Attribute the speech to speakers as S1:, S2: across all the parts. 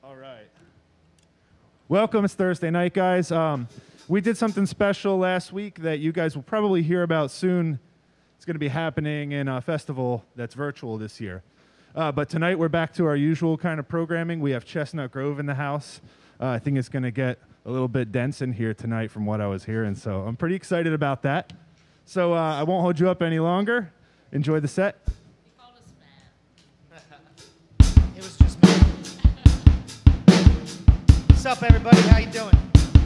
S1: All right. Welcome. It's Thursday night, guys. We did something special last week that you guys will probably hear about soon. It's going to be happening in a festival that's virtual this year. But tonight we're back to our usual kind of programming. We have Chestnut Grove in the house. I think it's going to get a little bit dense in here tonight from what I was hearing, so I'm pretty excited about that. So I won't hold you up any longer. Enjoy the set.
S2: He called us fat.
S3: It was just me. What's up, everybody? How you doing?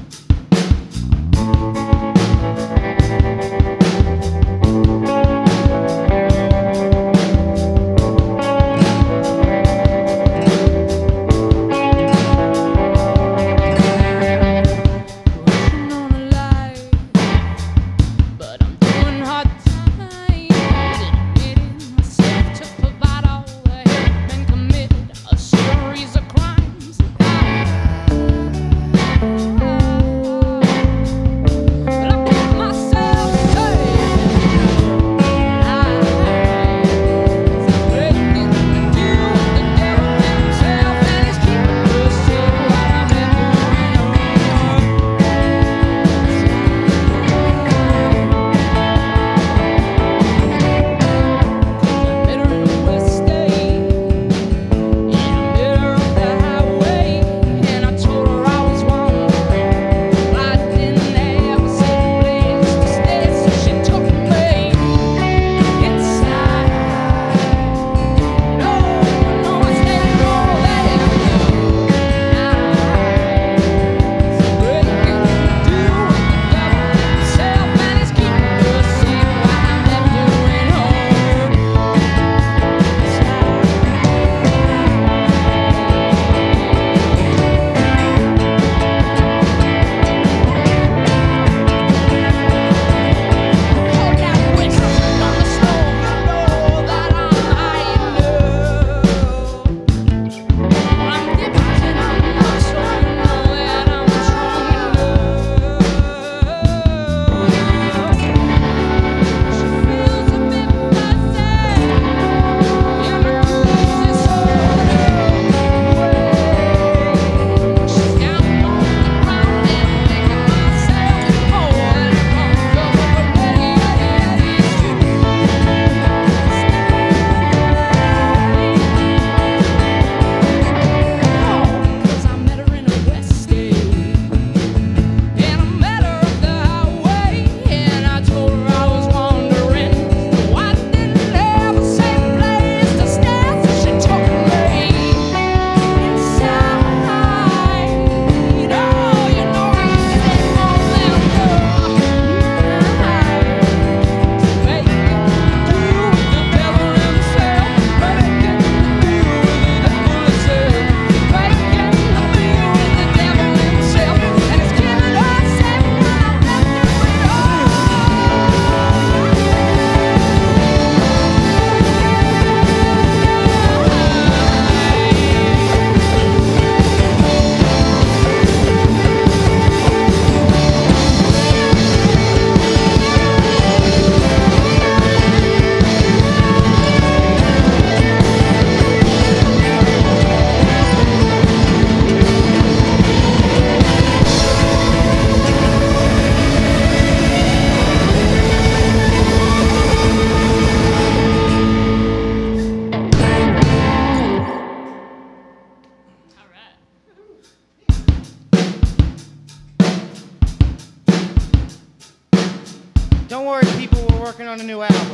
S3: Don't worry, people, we're working on a new album.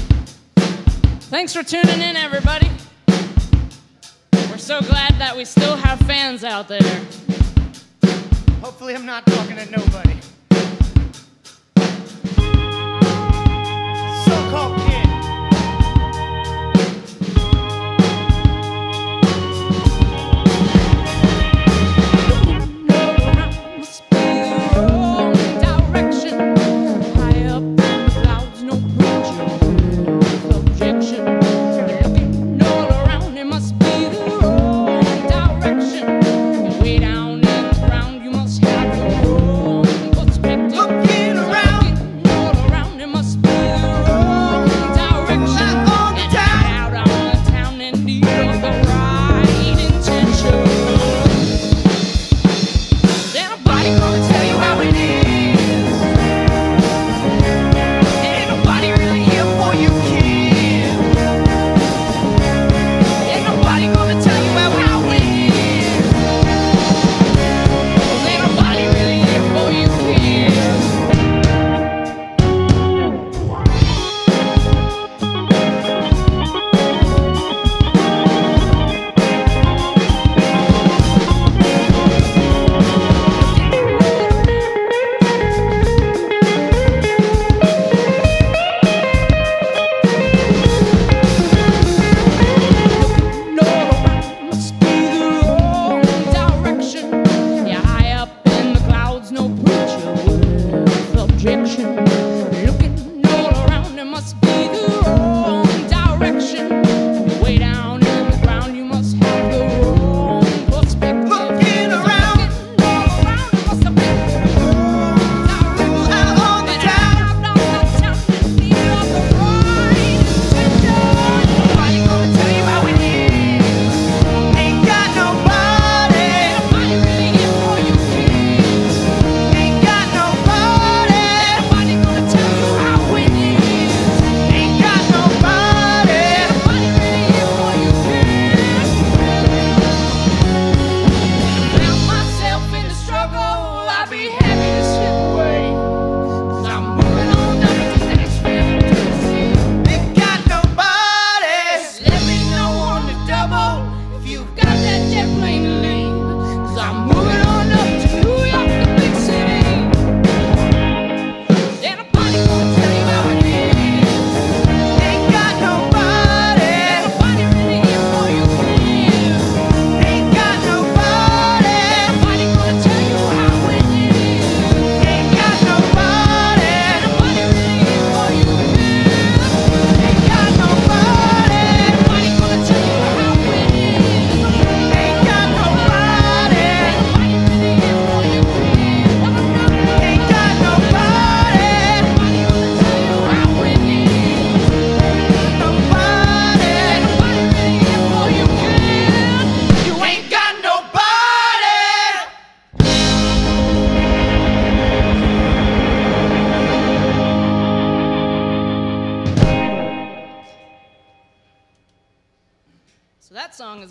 S2: Thanks for tuning in, everybody. We're so glad that we still have fans out there.
S3: Hopefully I'm not talking to nobody. So-called kid.
S2: Way down in the ground, you must have your own.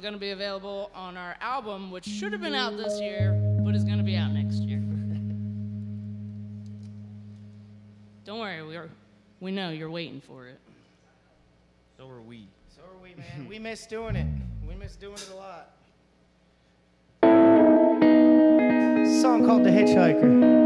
S2: going to be available on our album, which should have been out this year, but is going to be out next year. Don't worry, we know you're waiting for it.
S4: So are we.
S3: So are we, man. We miss doing it. We miss doing it a lot. A song called The Hitchhiker.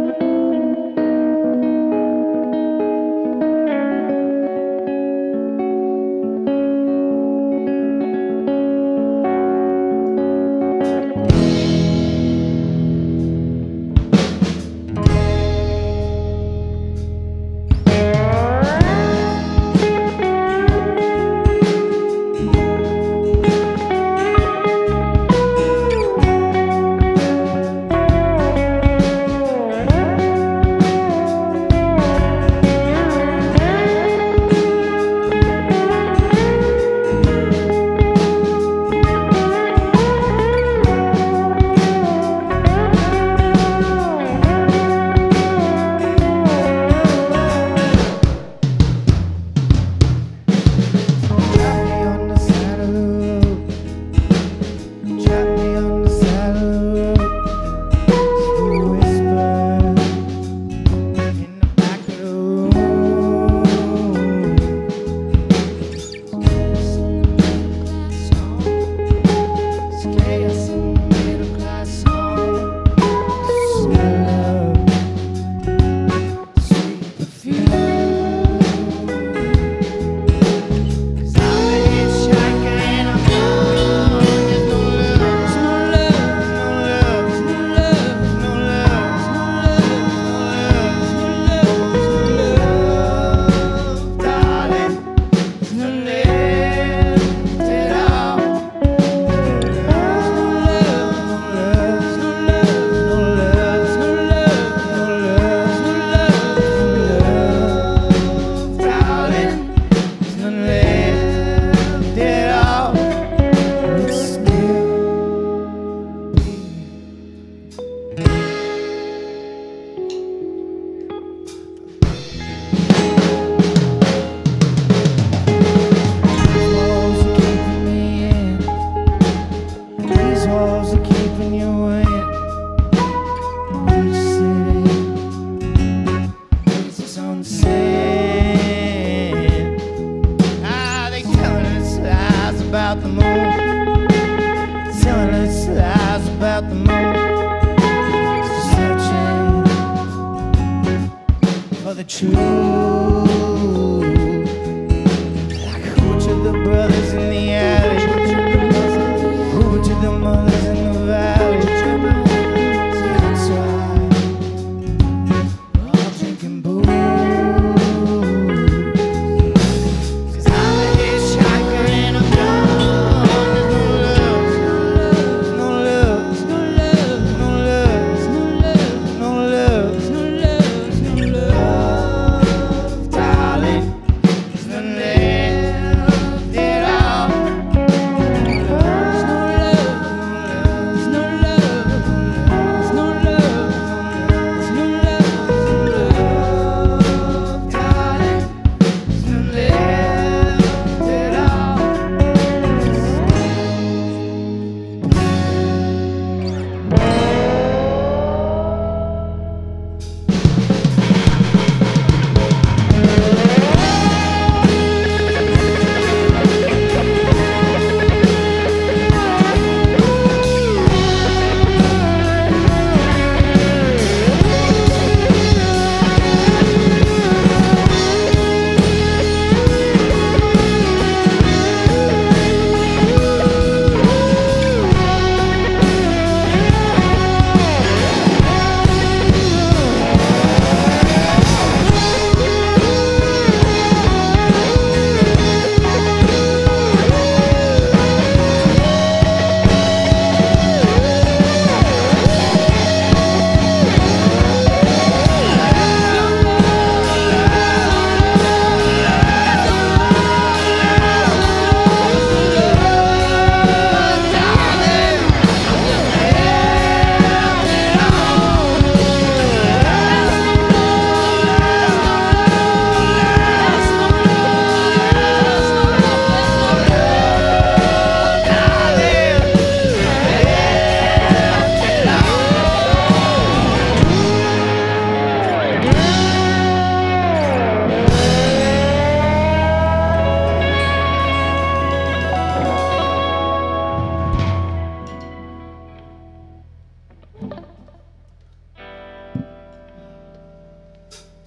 S3: About the moon, telling us lies about the moon, searching for the truth. Like who to the brothers in the alley, who to the mothers in the valley. That's why we're all drinking booze.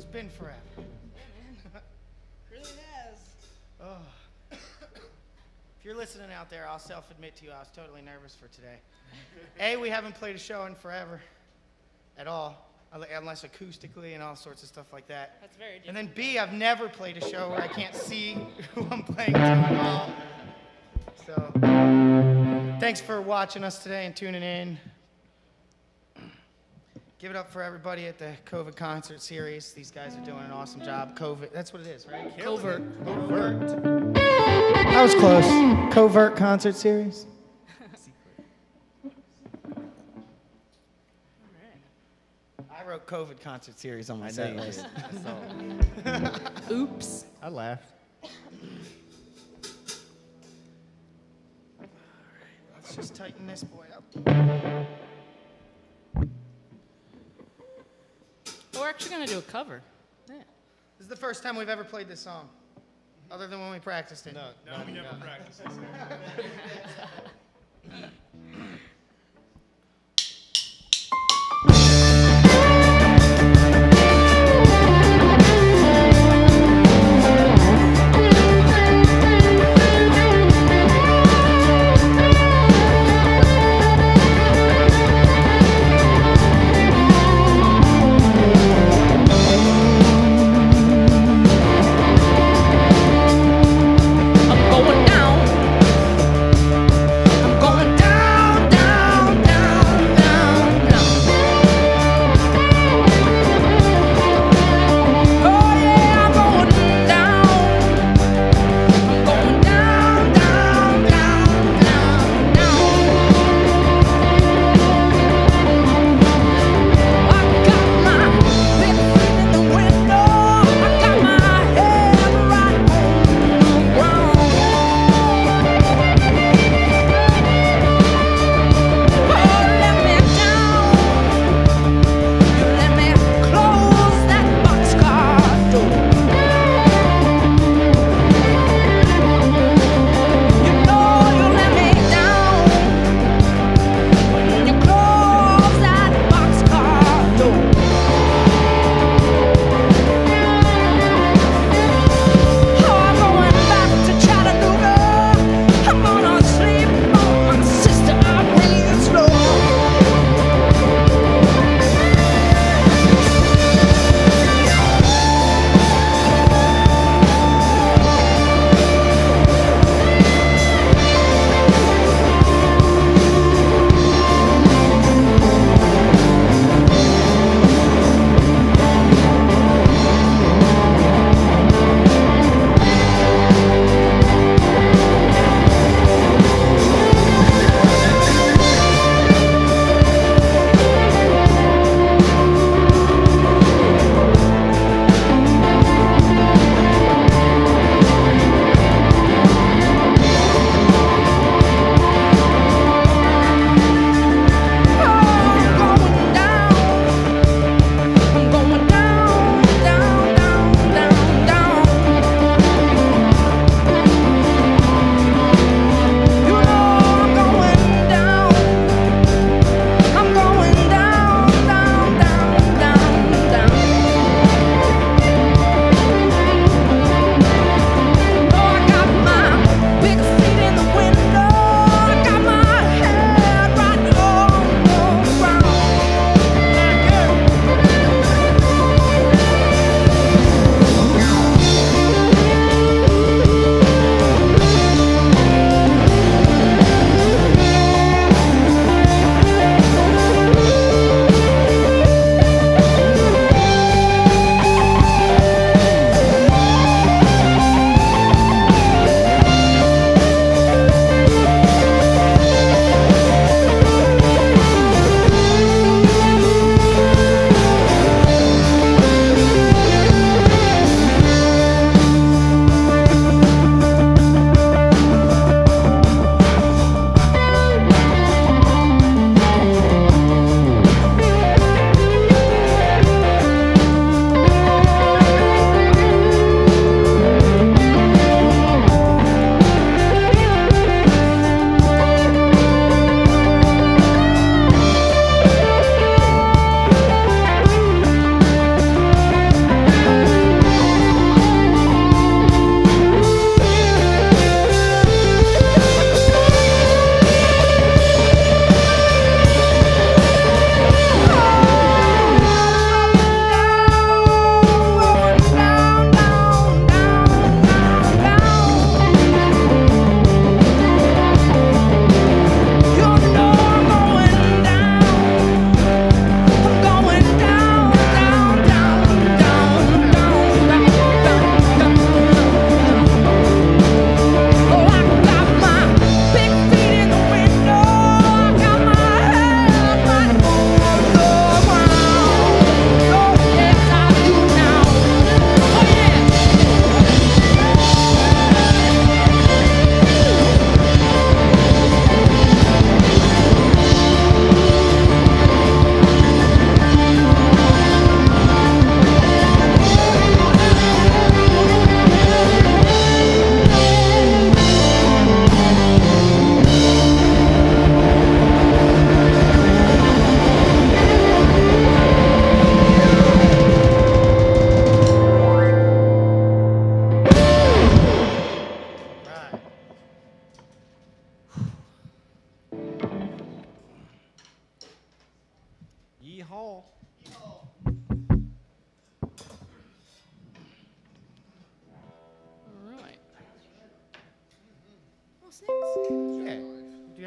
S3: been forever.
S2: Really has.
S3: Oh. If you're listening out there, I'll self-admit to you, I was totally nervous for today. A, we haven't played a show in forever at all, unless acoustically and all sorts of stuff like that.
S2: That's very different.
S3: And then B, I've never played a show where I can't see who I'm playing to at all. So, thanks for watching us today and tuning in. Give it up for everybody at the Covert Concert Series. These guys are doing an awesome job. Covert, that's what it is, right?
S2: Covert.
S3: Covert. That was close. Covert Concert Series. I wrote COVID Concert Series on my set list.
S2: Oops.
S1: I laughed.
S3: Let's just tighten this boy up.
S2: We're actually going to do a cover. Yeah.
S3: This is the first time we've ever played this song, other than when we practiced it.
S1: No, we never practiced this.
S2: I'm going down. I'm going down.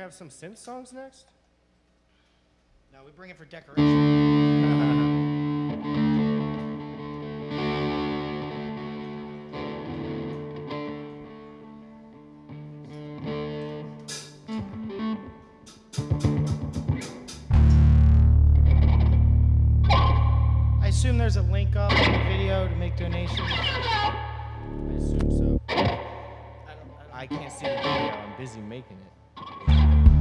S5: have some synth songs next?
S3: No, we bring it for decoration. I assume there's a link up in the video to make donations.
S5: I assume so. I can't see the video. I'm busy making it.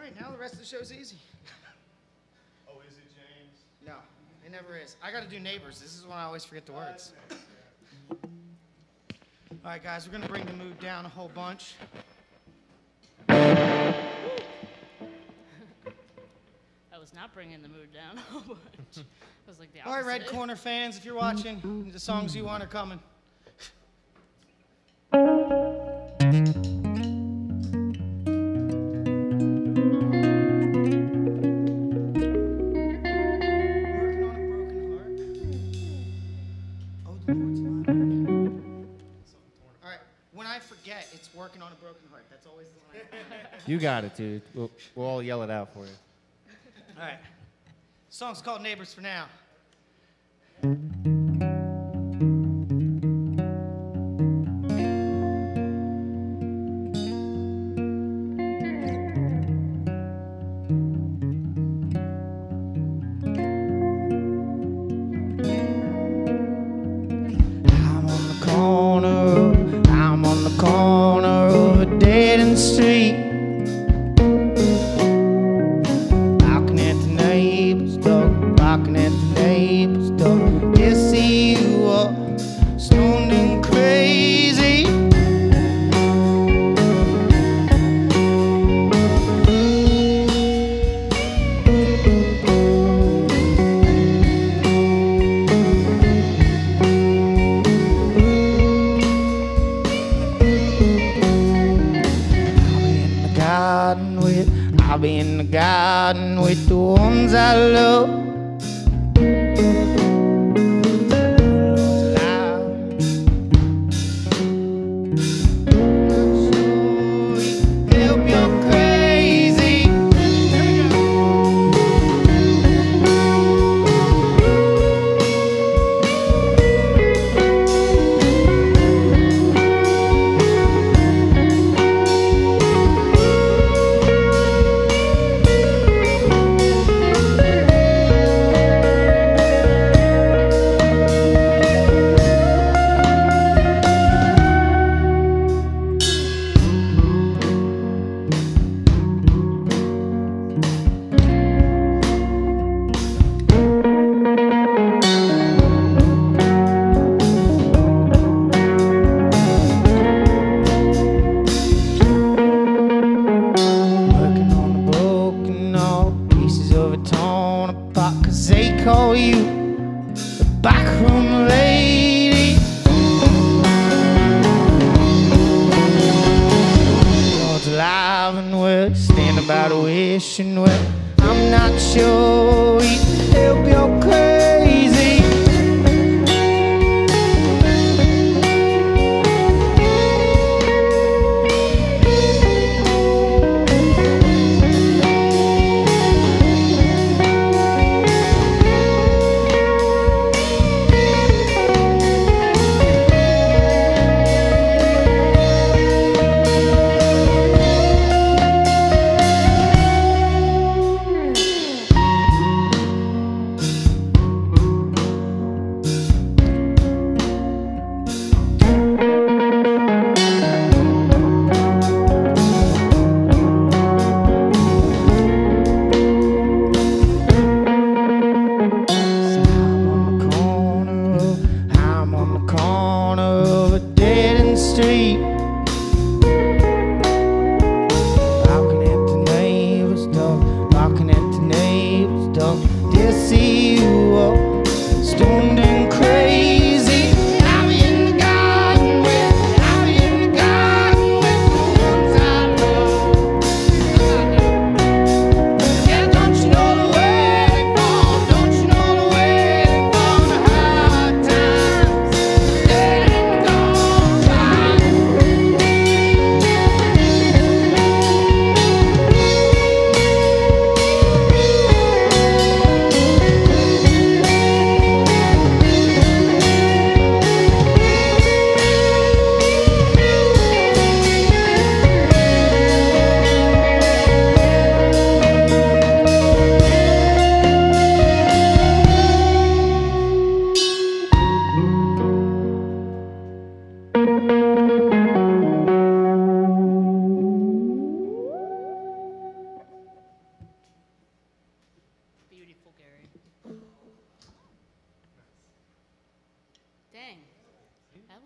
S3: right, now the rest of the show's easy.
S1: Oh, is it, James?
S3: No, it never is. I got to do Neighbors. This is when I always forget the words. All right, guys, we're going to bring the mood down a whole bunch.
S2: That was not bringing the mood down a whole bunch. It was like the opposite.
S3: All right, Red Corner fans, if you're watching, the songs you want are coming. Working on a broken heart. That's always the line.
S5: You got it, dude. We'll all yell it out for you.
S3: All right. The song's called Neighbors for now. I'm on the corner of a dead-end street, knocking at the neighbor's door, knocking at the neighbor's door. They see you up, stoned and crazy. I'll be in the garden with the ones I love. Help you're crazy. Call you the backroom lady. God's alive and well, standing by the wishing well. I'm not sure he'd help you're crazy.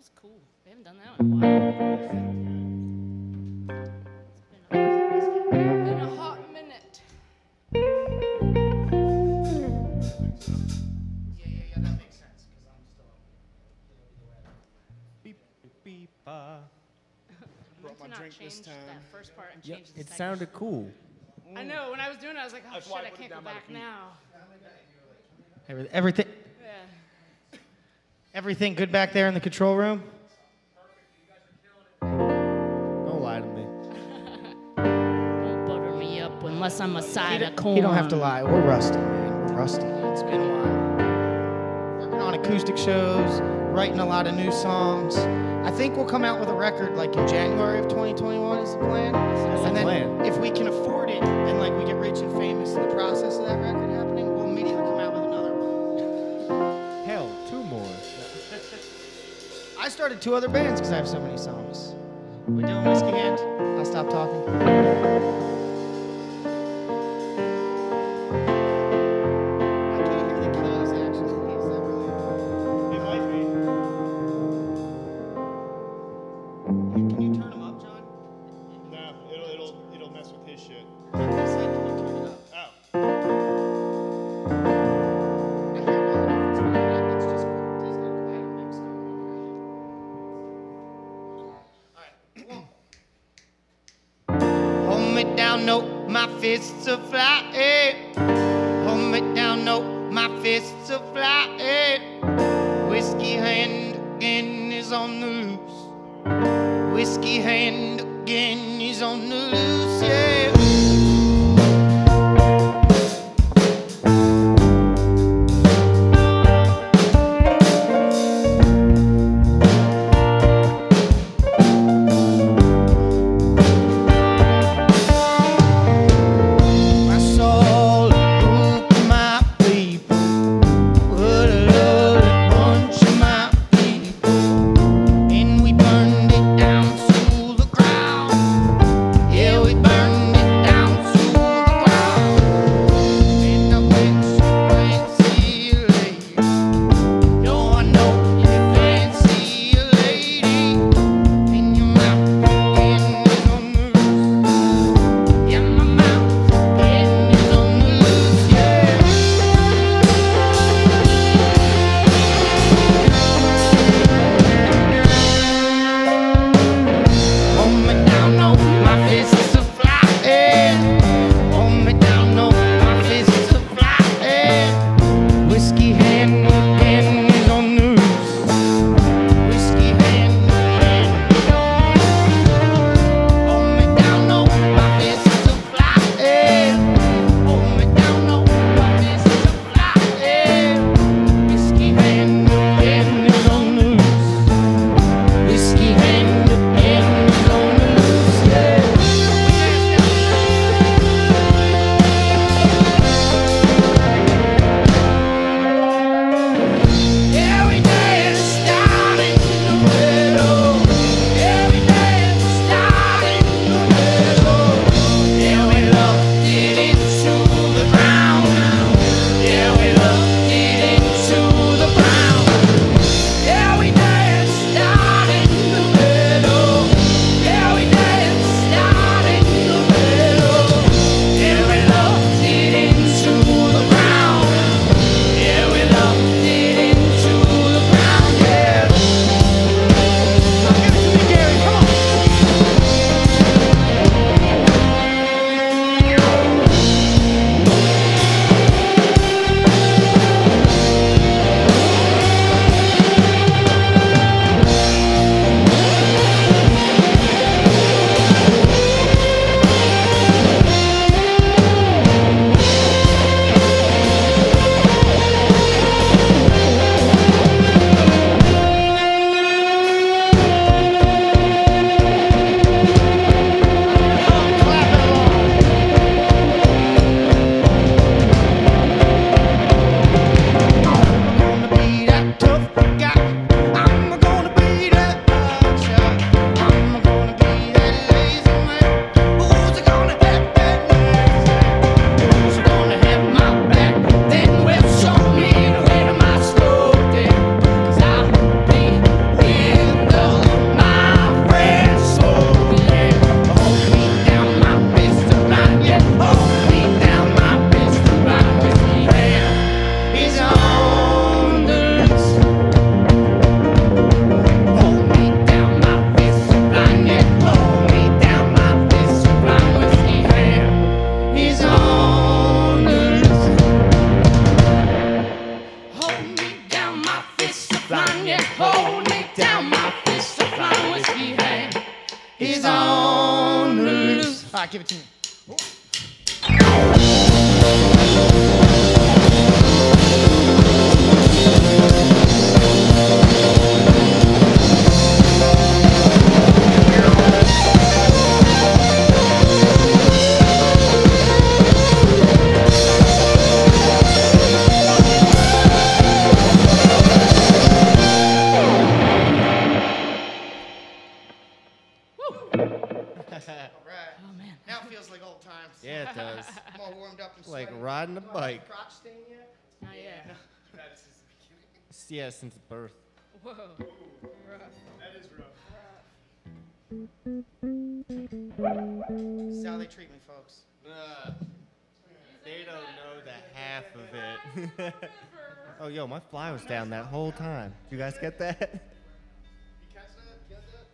S2: was cool. We haven't done that in a while. It's been a hot minute.
S3: Yeah, that makes sense, because I'm still...
S5: Beep, beep, beep,
S2: Meant to not change that first part and
S5: Yep,
S2: change the
S5: it
S2: second.
S5: sounded cool.
S2: I know. When I was doing it, I was like, oh shit, I can't go back now.
S3: Everything,
S2: Yeah.
S3: everything good back there in the control room?
S5: Don't lie to me.
S2: Don't butter me up unless I'm a side of corn.
S3: You don't have to lie. We're rusty, man. We're rusty. It's been a while. Working on acoustic shows, writing a lot of new songs. I think we'll come out with a record like in January of 2021 is the plan. And then
S5: plan.
S3: if we can afford it and like we get rich and famous in the process of that record happening, we'll immediately come out with another one.
S5: Hell, 2 more.
S3: I started 2 other bands because I have so many songs. We doing Whiskey Hand? I'll stop talking. I can't hear the keys actually. Is that really? It might be. Can you turn them up, John?
S1: No, it'll mess with his shit.
S3: He said, can you turn it up?
S1: Oh.
S3: I hear well enough. It's fine. Let's just does that quiet mix go. Alright. Hold me down, no, my fists are flying. Hold me down, no, my fists are flying. Whiskey Hand again is on the loose. Whiskey Hand again is on the loose, yeah. My soul, ooh, my people. What a lovely bunch of my people. And we burned it down to the ground. Yeah, we burned give it to me.
S2: Oh man.
S3: Now it feels like old times.
S5: Yeah, it does.
S3: I'm all warmed up and
S5: Like
S3: sweaty.
S5: riding a bike.
S3: Crotch stain yet?
S2: Not yet.
S5: Yeah, since birth.
S2: Whoa.
S1: That is rough.
S3: This is how they treat me, folks.
S5: They don't know the half of it. Oh, yo, my fly was down that whole time. You guys get that?
S3: You catch that? Get that?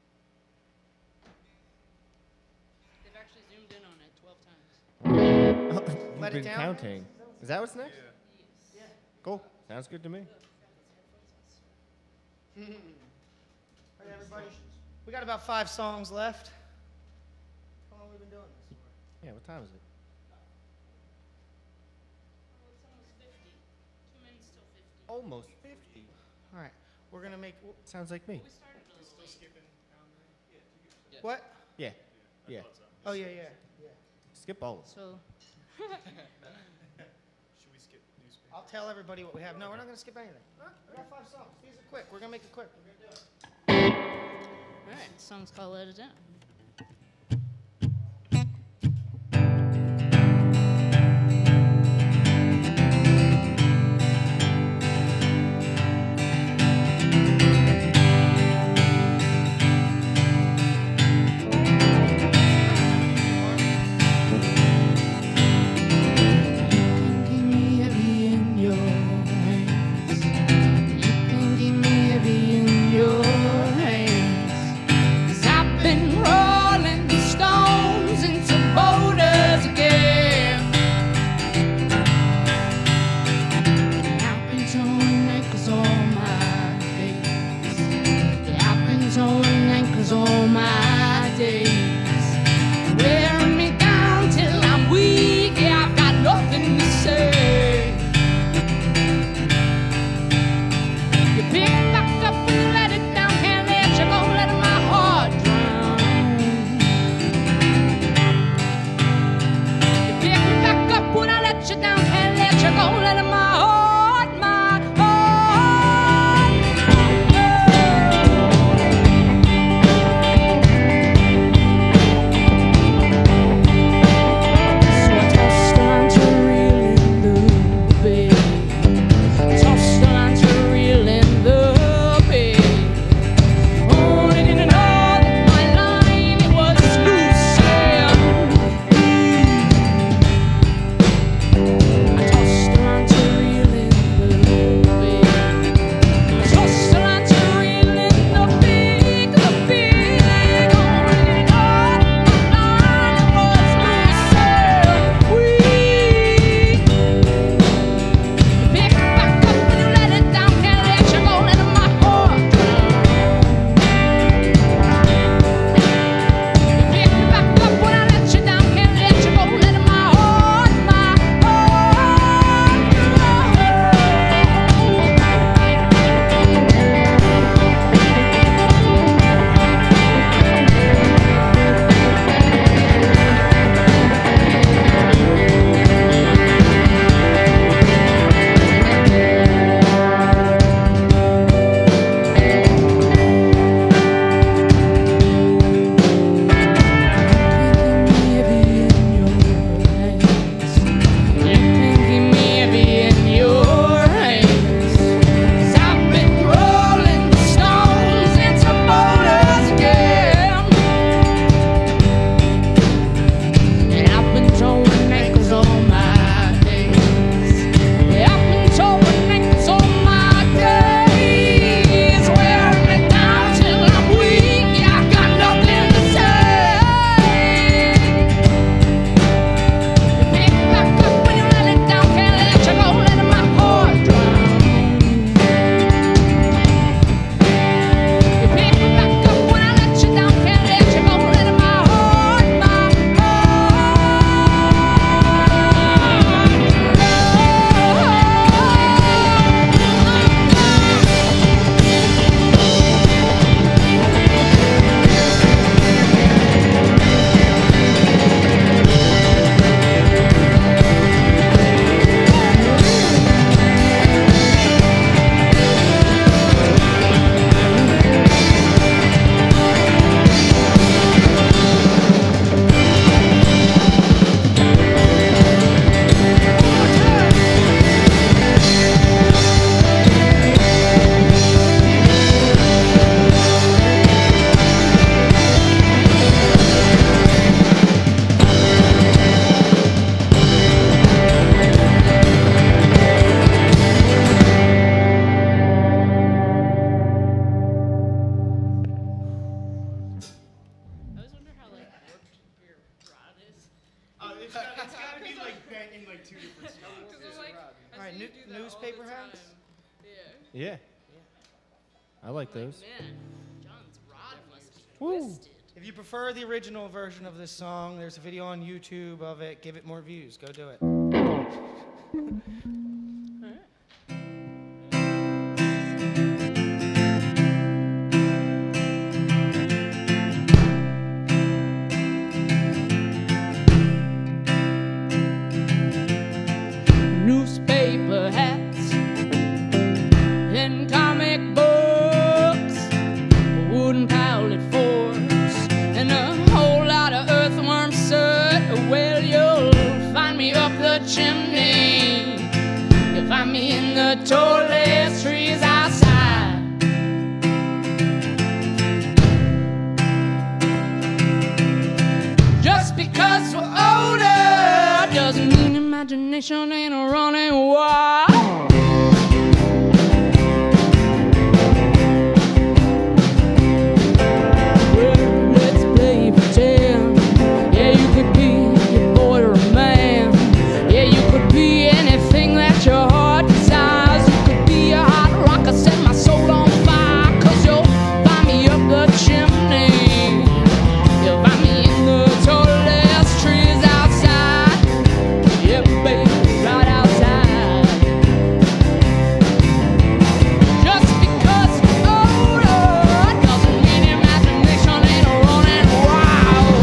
S2: They've actually zoomed in on it 12 times.
S5: You've
S3: Let it
S5: been
S3: down?
S5: counting. Is that what's next?
S3: Yeah.
S5: Cool. Sounds good to me.
S3: All right, everybody. We got about 5 songs left. How long have we been doing this for?
S5: Yeah, what time is it? Almost 50.
S3: All right. We're going to make...
S5: Sounds like me.
S3: What?
S5: Yeah. Yeah.
S3: Oh, yeah.
S5: Skip all of it.
S2: So,
S3: I'll tell everybody what we have. No, we're not going to skip anything. We got 5 songs. These are quick. We're going to make it quick. We're going to do it.
S2: all right, the song's called Let It Down. Been
S3: gotta be like bent in like 2 different spots. All right, newspaper hats.
S5: Yeah. I like those.
S2: Man, John's rod must be
S3: Woo.
S2: twisted.
S3: If you prefer the original version of this song, there's a video on YouTube of it. Give it more views. Go do it.
S2: Newspaper hats and comic books, wooden pallet forks, and a whole lot of earthworm soot. Well, you'll find me up the chimney. You'll find me in the tallest trees outside. Just because we're older doesn't mean imagination ain't running wild. Well, let's play pretend. Yeah, you could be a boy or a man. Yeah, you could be anything that your heart desires. You could be a hot rock, set my soul on fire. 'Cause you'll find me up the chimney. You'll find me in the tallest trees outside. Yeah, baby, right outside. Just because we're older doesn't mean imagination ain't running wild.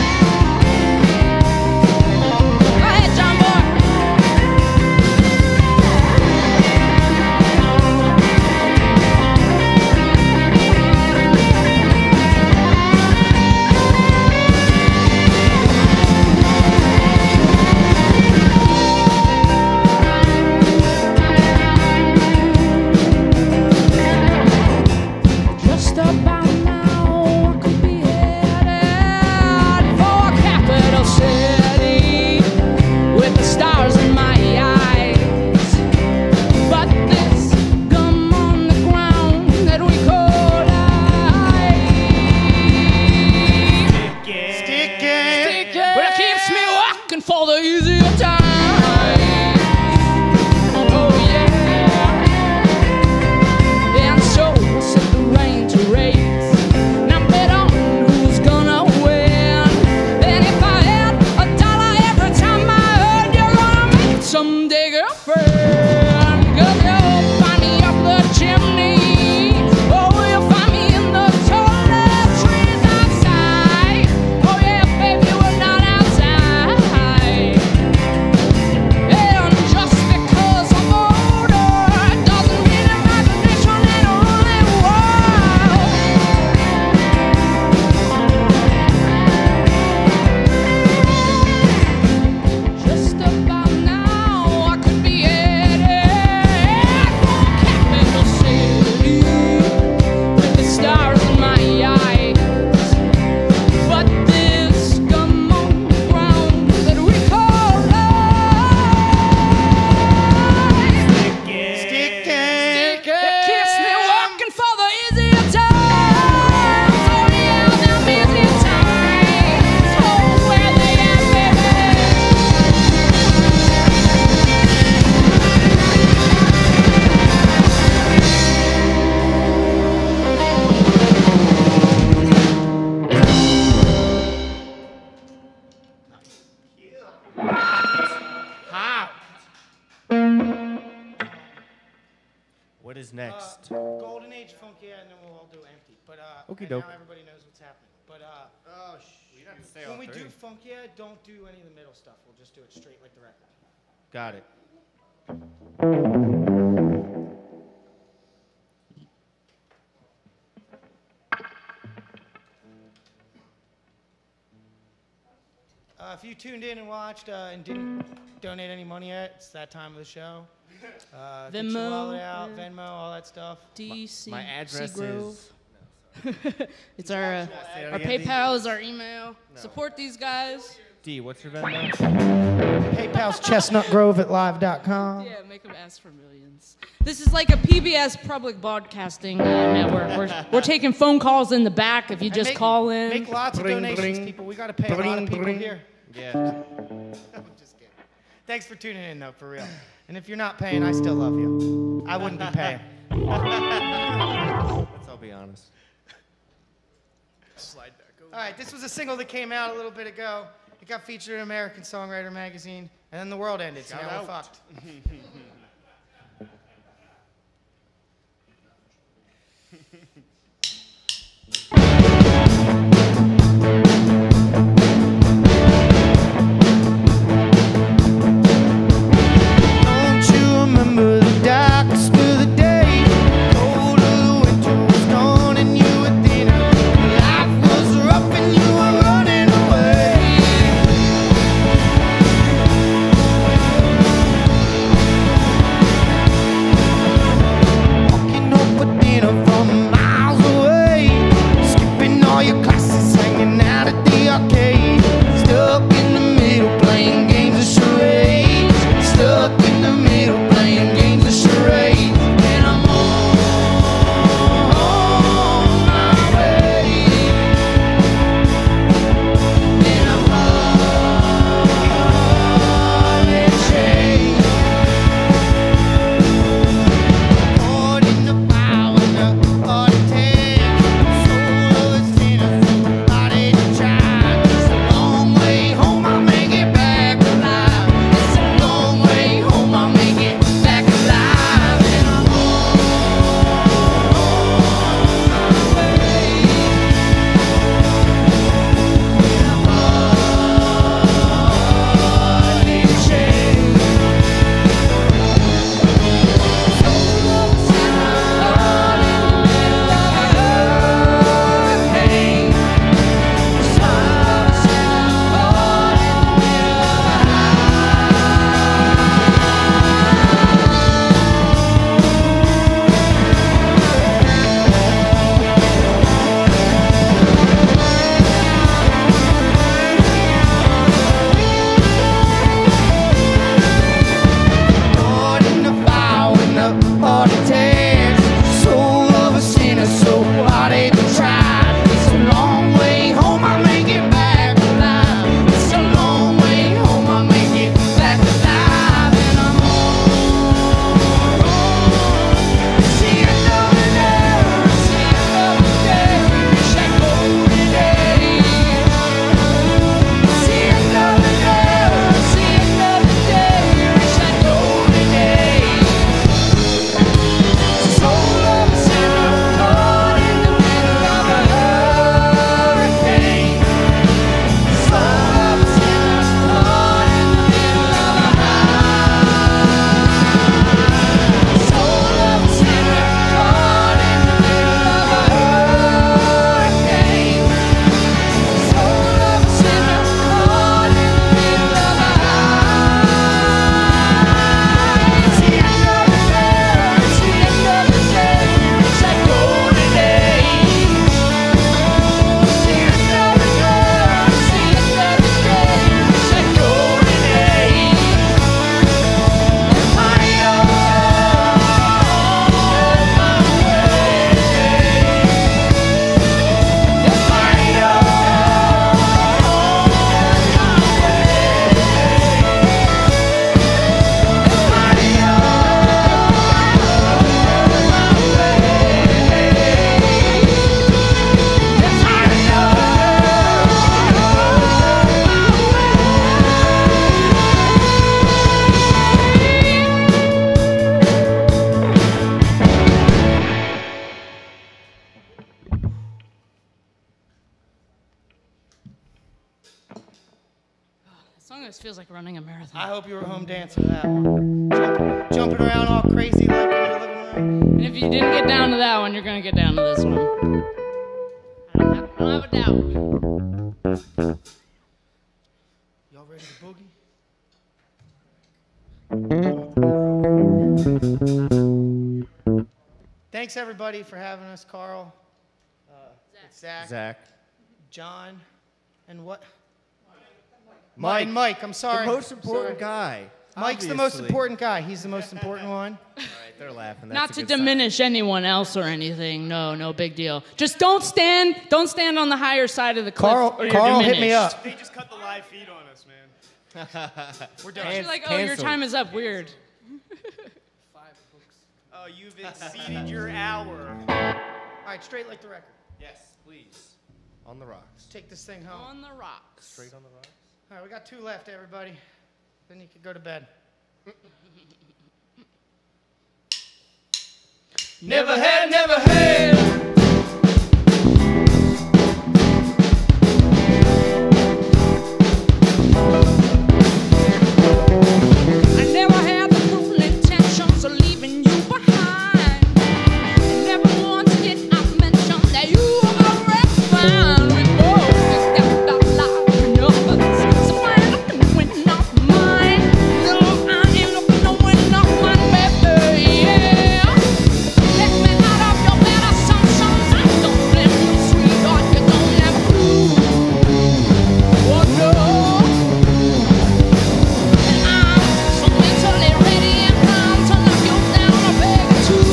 S2: Go ahead, John Boy. Just about now, I could be headed for a capital city with the stars in my eyes. But this gum on the ground that we call life,
S3: Stick
S2: well, it keeps me walking for the easier time. Oh yeah. And so I set the rain to race. Now bet on who's gonna win. And if I had $1 every time I heard you're gonna make it someday, girlfriend, 'cause you'll find me up the chimney. Oh, you'll find me in the tallest trees outside. Oh yeah, baby, we're not outside. And just because I'm older doesn't mean imagination ain't running wild. Just about now, I could be headed for a capital city with the stars in my eyes. But this gum on the ground that we call life,
S3: Stick
S2: it keeps me walking for the easier times. Oh yeah, them easier times. Oh, where they at, baby?
S5: What is next?
S3: Golden Age Funk, yeah, and then we'll all do Empty. But
S5: Okey
S3: and
S5: doke.
S3: now everybody knows what's happening. But
S5: We have to say
S3: when we do Funk, yeah, don't do any of the middle stuff. We'll just do it straight like the record.
S5: Got it.
S3: If you tuned in and watched and didn't donate any money yet, it's that time of the show. Get your
S2: Venmo,
S3: wallet out,
S2: yeah.
S3: Venmo, all that stuff.
S2: DC.
S5: My address
S2: Grove.
S5: is.
S2: It's our PayPal is our email. Support these guys.
S5: D, what's your Venmo?
S3: PayPal's Chestnut Grove at live.com.
S2: Yeah, make them ask for millions. This is like a PBS public broadcasting network. We're taking phone calls in the back if you just call in.
S3: Make lots of donations, people. We got to pay a lot of people here.
S5: Yeah.
S3: I'm just kidding. Thanks for tuning in, though, for real. And if you're not paying, I still love you. I wouldn't be paying.
S5: Let's all be honest.
S3: All right, this was a single that came out a little bit ago. It got featured in American Songwriter magazine, and then the world ended, so now we're fucked. Don't you remember the darkest of the day? Cold of the winter was gone and you were thinner. Life was rough and you were running away. Walking up for dinner from miles away, skipping all your classes, hanging out at the arcade, stuck in the middle playing games of charades, stuck in the middle playing games of charades, and I'm on my way, and I'm hard change. Caught in the fire when the heart attack, soul of a sinner, body to try. It's a long way home, I'll make it back alive. It's a long way home, I'll make it back alive, and I'm on my way, and I'm hardly changed. Soul of a sinner, caught in the middle of a hurricane. Soul of a sinner, caught in the middle of a caught in the fire when the heart attacks. Soul of a sinner, so heartache to try. It's a long way home, I'll make it back alive. It's a long way home, I'll make it back alive, and I'm on. It's the end of the day, it's the end of the day. Wish I go today. It's the end of the day, it's the end of the day. Wish I go today. Soul of a sinner, caught in the middle of a hurricane. Soul of a sinner, caught in the middle of a soul of a sinner, caught in the middle of a hurricane. Soul of a sinner, caught in the middle of a it's the end of the day, it's the end of the day. Wish I go today. It's the end of the day, it's the end of the day. Wish I go today. I am
S2: This song always feels like running a marathon.
S3: I hope you were home dancing to that one. Jumping around all crazy like in your living room.
S2: And if you didn't get down to that one, you're gonna get down to this one. I don't have a doubt.
S3: Y'all ready to boogie? Thanks everybody for having us, Carl, Zach,
S5: Zach.
S3: John, and what?
S5: Mike.
S3: Mike, I'm sorry.
S5: The most important
S3: Sorry.
S5: guy.
S3: Mike's the most
S5: Obviously.
S3: important guy. He's the most important one.
S5: All right, they're laughing. That's
S2: Not
S5: a
S2: to
S5: good sign.
S2: diminish anyone else or anything. No big deal. Just don't stand on the higher side of the cliff. or you're
S3: Carl, hit me
S2: diminished.
S3: up.
S1: They just cut the live feed on us, man.
S3: We're done.
S2: You're like, oh, your
S5: Cancel.
S2: time is up. Weird.
S1: Oh, you've exceeded your hour.
S3: All right, straight like the record.
S5: Yes, please. On the rocks.
S3: Take this thing home.
S2: On the rocks.
S5: Straight on the rocks.
S3: All right, we got 2 left, everybody. Then you can go to bed.
S5: Never had.
S2: I never had the cruel intentions of leaving you behind. Never once did I mention that you were refined. We both stepped out like numbers. So I ain't looking to win off mine. No, I ain't looking to win off mine, baby. Yeah. Let me out of your bed assumptions. I don't blame you, sweetheart. You don't have a clue. Oh no. So mentally ready and primed to knock you down a peg or two.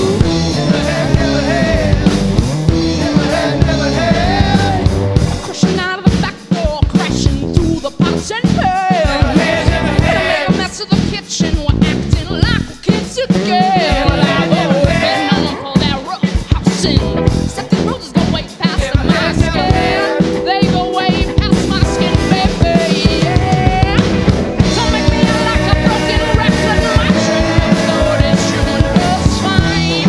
S2: Crushing out of the back door, crashing through the pots and pans. Make a mess of the kitchen, we're acting like we're kids again. Well, I've always been known for that rough housing. Except the roses go way past my skin. They go way past my skin, baby. Yeah. Don't make me out like a broken record. My true thought is human was fine.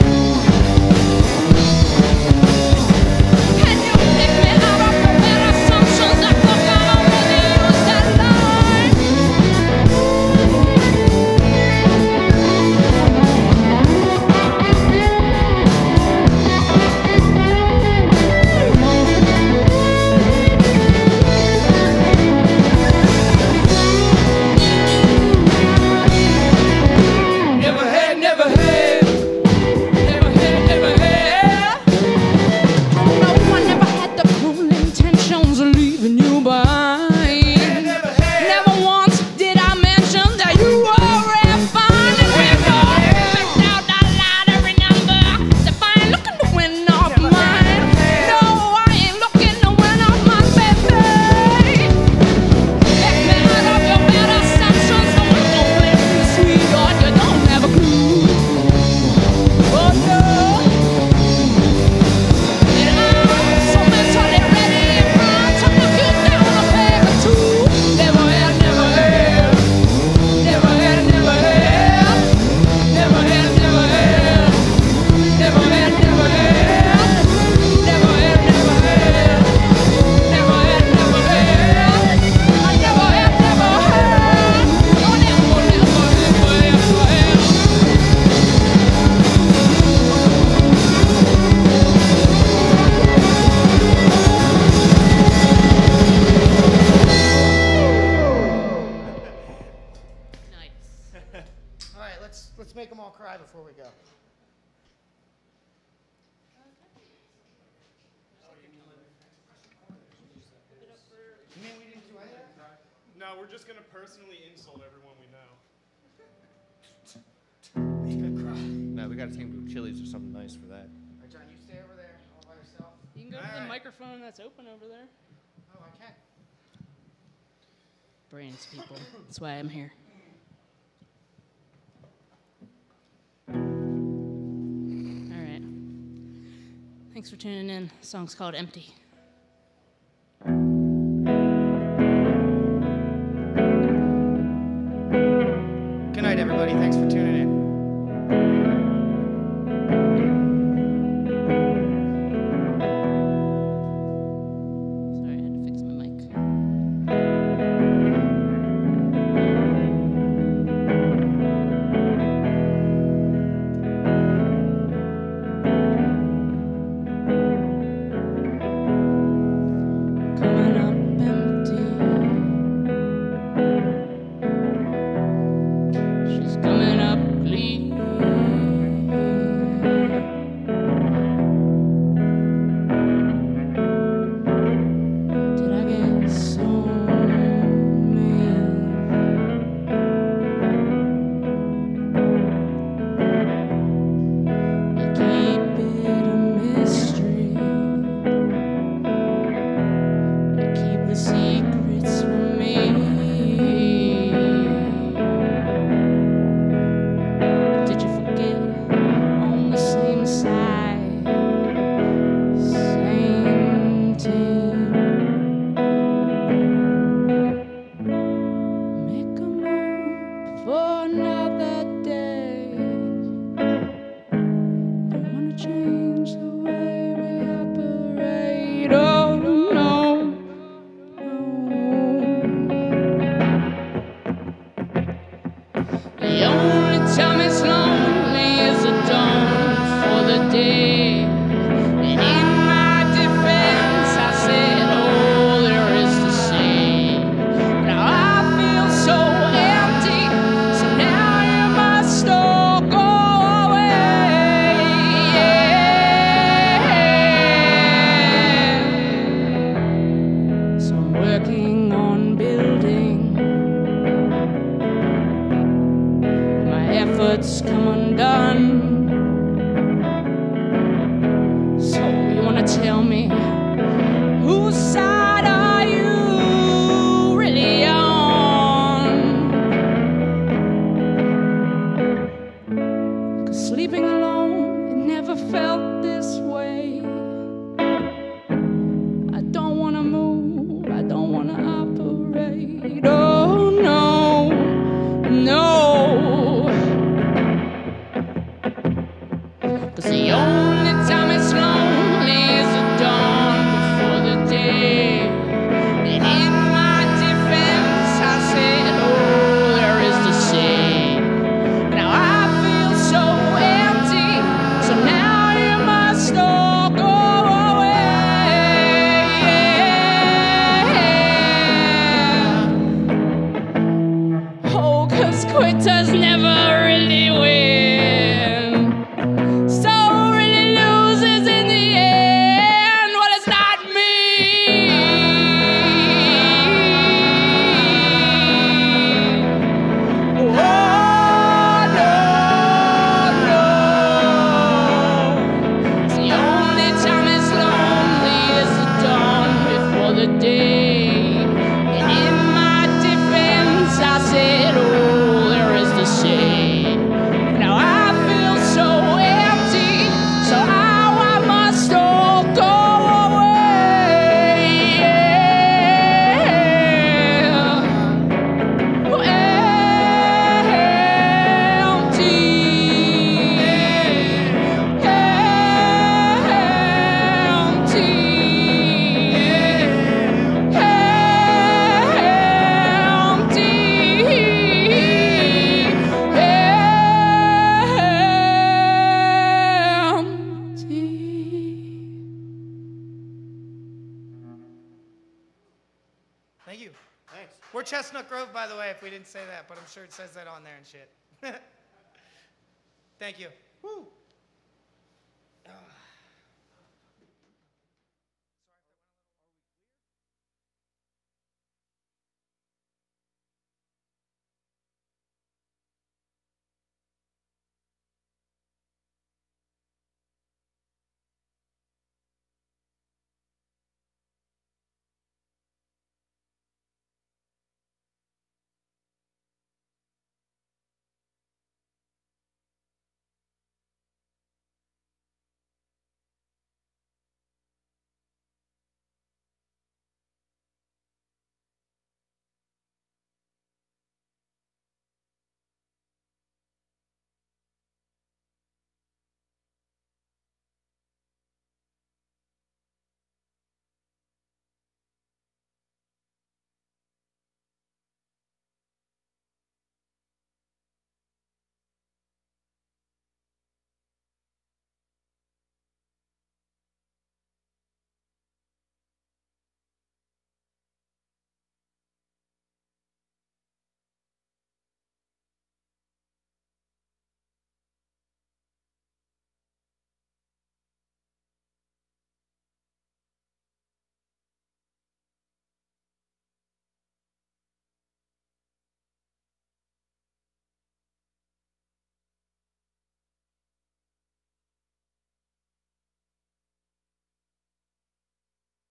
S2: Can you pick me out of the bad assumptions? I thought I already used that line.
S5: Never had.
S2: Never had. No, I never had the cruel intentions of leaving you behind. Never once did I mention that you were refined. And we both picked out that lottery number. So I ain't looking to win off mine. No, I ain't looking to win off my baby. Let me out of your bad assumptions. No, I don't blame you, sweetheart. You don't have a clue. Oh no. And I'm so mentally ready and primed to knock you down a peg or two. Never had. Never had. Never had. Never had. Never had. Never had. Never had. Never had. Never had. Never had. Never had. Never had. I never had. Never had. Oh, never, never had. Nice.
S3: All right, let's make them all cry before we go. You mean we didn't do any of that?
S1: No, we're just gonna personally insult everyone we know.
S3: He's gonna cry.
S5: No, we gotta take him to Chili's or something nice for that.
S3: All right, John, you stay over there all by yourself.
S2: You can go to the microphone that's open over there.
S3: Oh, I can.
S2: Brains, people. That's why I'm here. All right. Thanks for tuning in. The song's called Empty.
S3: Good night, everybody. Thanks for tuning in.
S2: Sorry, I had to fix my mic. Coming up empty. She's coming up The only time it's lonely is the dawn before the day. And in my defense, I said all there is to say. Now I feel so empty, so now you must all go away. Yeah. So I'm working on building. My efforts come undone. So you wanna tell me whose side are you really on? 'Cause sleeping alone, it never felt this way. I don't wanna move, I don't wanna operate. Oh no, no. 'Cause the only time it's lonely is the dawn before the day. And in my defense, I said all there is to say. Now I feel so empty, so now you must all go away. Oh, 'cause quitters never really win. So really loses in the end. Well, it's not me. Oh, no, no. It's the only time it's lonely is the dawn before the day. And in my defense, I said all there is to say. Now I feel so empty, so how I must all go away.
S6: Thank you. Thanks. We're Chestnut Grove, by the way, if we didn't say that, but I'm sure it says that on there and shit. Thank you. Woo.